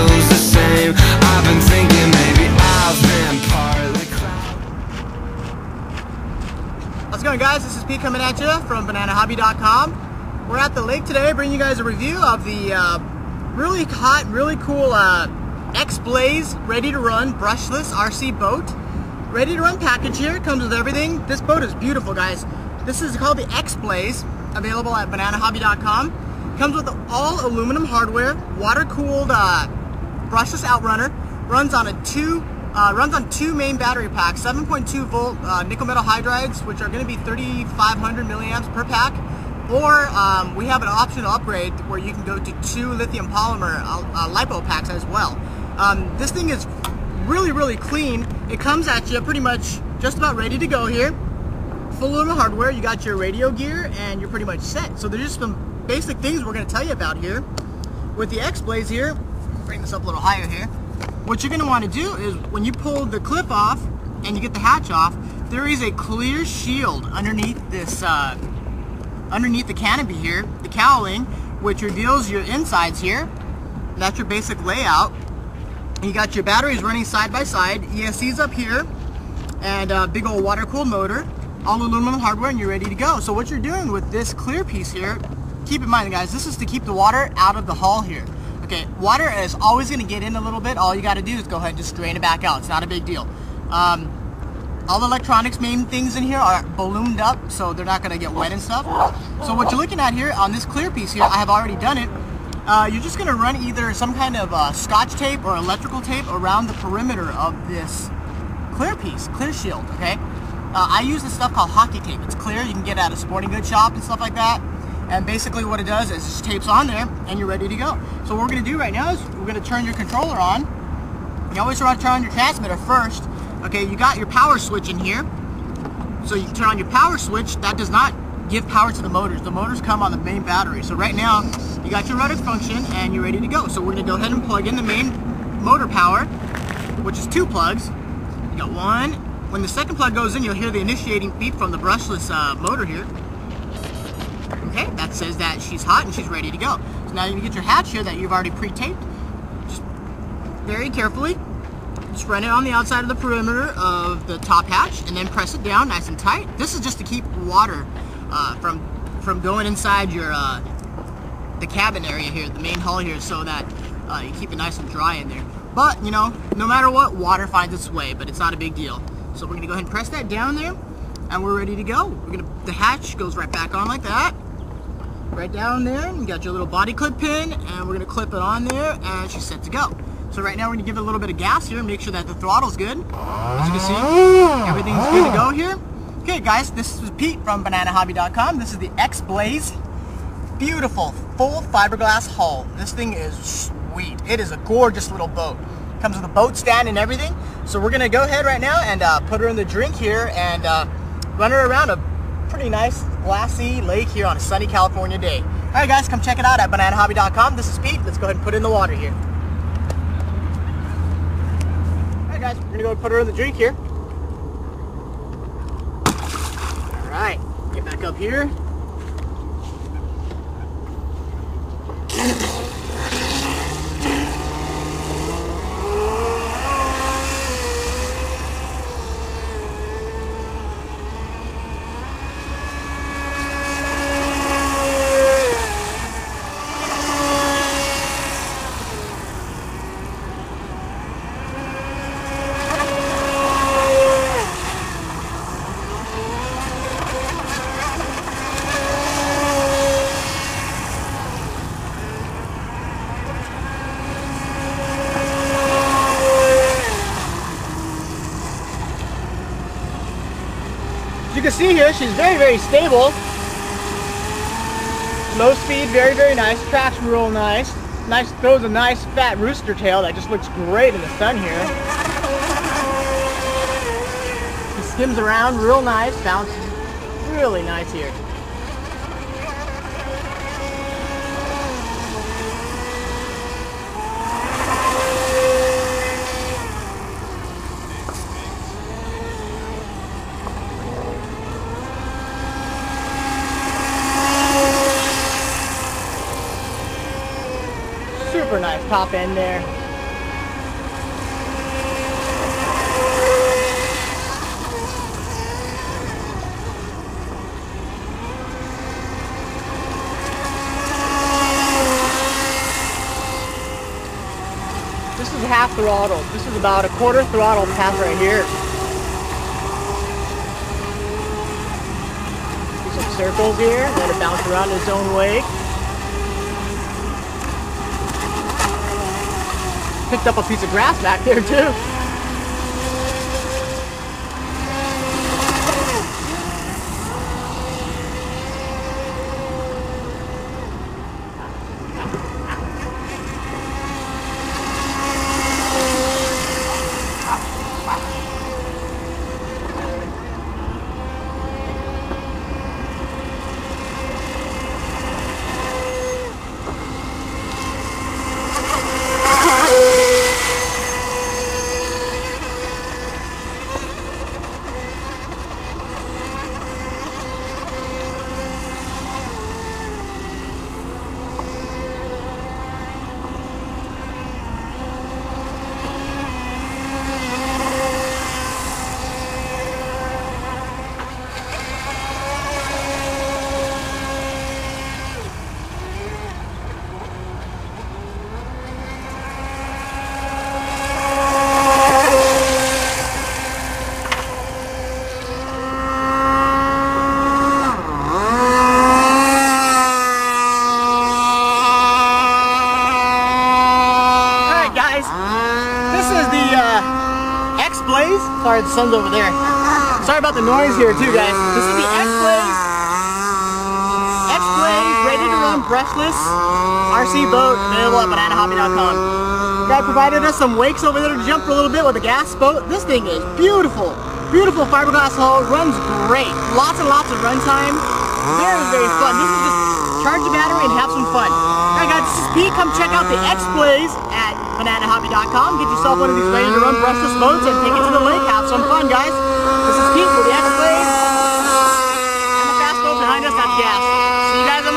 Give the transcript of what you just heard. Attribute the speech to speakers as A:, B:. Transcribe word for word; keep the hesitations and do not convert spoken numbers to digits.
A: feels the same. I've been thinking maybe I've been partly cloud.
B: How's it going, guys? This is Pete coming at you from banana hobby dot com. We're at the lake today bringing you guys a review of the uh, really hot, really cool uh, X-Blaze ready to run brushless R C boat. Ready to run package here. Comes with everything. This boat is beautiful, guys. This is called the X-Blaze, available at banana hobby dot com. Comes with all aluminum hardware, water-cooled uh, brushless outrunner. Runs on a two uh, runs on two main battery packs, seven point two volt uh, nickel metal hydrides, which are going to be thirty-five hundred milliamps per pack. Or um, we have an optional upgrade where you can go to two lithium polymer uh, uh, lipo packs as well. Um, this thing is really, really clean. It comes at you pretty much just about ready to go here. Full aluminum hardware. You got your radio gear and you're pretty much set. So there's just some basic things we're going to tell you about here. With the X-Blaze here, bring this up a little higher here. What you're going to want to do is when you pull the clip off and you get the hatch off, there is a clear shield underneath this. Uh, underneath the canopy here, the cowling, which reveals your insides here. That's your basic layout. And you got your batteries running side by side, E S Cs up here, and a big old water-cooled motor, all aluminum hardware, and you're ready to go. So what you're doing with this clear piece here, keep in mind, guys, this is to keep the water out of the hull here. Okay, water is always going to get in a little bit. All you got to do is go ahead and just drain it back out. It's not a big deal. Um, All the electronics, main things in here are ballooned up, so they're not going to get wet and stuff. So what you're looking at here on this clear piece here, I have already done it. Uh, you're just going to run either some kind of uh, scotch tape or electrical tape around the perimeter of this clear piece, clear shield, okay? Uh, I use this stuff called hockey tape. It's clear, you can get it at a sporting goods shop and stuff like that. And basically what it does is it just tapes on there and you're ready to go. So what we're going to do right now is we're going to turn your controller on. You always want to turn on your transmitter first. Okay, you got your power switch in here. So you turn on your power switch. That does not give power to the motors. The motors come on the main battery. So right now, you got your rudder function and you're ready to go. So we're going to go ahead and plug in the main motor power, which is two plugs. You got one. When the second plug goes in, you'll hear the initiating beep from the brushless uh, motor here. Okay, that says that she's hot and she's ready to go. So now you get your hatch here that you've already pre-taped. Just very carefully. Just run it on the outside of the perimeter of the top hatch and then press it down nice and tight. This is just to keep water uh, from from going inside your uh, the cabin area here, the main hull here, so that uh, you keep it nice and dry in there. But, you know, no matter what, water finds its way, but it's not a big deal. So we're going to go ahead and press that down there and we're ready to go. We're gonna, the hatch goes right back on like that. Right down there. You got your little body clip pin and we're going to clip it on there and she's set to go. So right now we're going to give it a little bit of gas here and make sure that the throttle's good. As you can see, everything's good to go here. Okay, guys, this is Pete from banana hobby dot com. This is the X-Blaze. Beautiful, full fiberglass hull. This thing is sweet. It is a gorgeous little boat. Comes with a boat stand and everything. So we're going to go ahead right now and uh, put her in the drink here and uh, run her around a pretty nice, glassy lake here on a sunny California day. All right, guys, come check it out at banana hobby dot com. This is Pete. Let's go ahead and put it in the water here. Guys, we're gonna go put her in the drink here. All right, get back up here. As you can see here, she's very, very stable. Low speed, very, very nice. Traction real nice. Nice, throws a nice fat rooster tail that just looks great in the sun here. She skims around real nice, bounces really nice here. Super nice top end there. This is half throttle. This is about a quarter throttle path right here. See some circles here, let it bounce around its own way. Picked up a piece of grass back there too. Sorry, the sun's over there. Sorry about the noise here too, guys. This is the X-Blaze. X-Blaze, ready to run, brushless R C boat, available at banana hobby dot com. Guy provided us some wakes over there to jump for a little bit with a gas boat. This thing is beautiful. Beautiful fiberglass hull, runs great. Lots and lots of runtime. Very, very fun. This is just charge the battery and have some fun. Alright guys, this is Pete. Come check out the X-Blaze at banana hobby dot com. Get yourself one of these ready to run brushless boats and take it to the lake. Have some fun, guys. This is Pete with the X-Blaze and the fast boat behind us. That's gas. See you guys on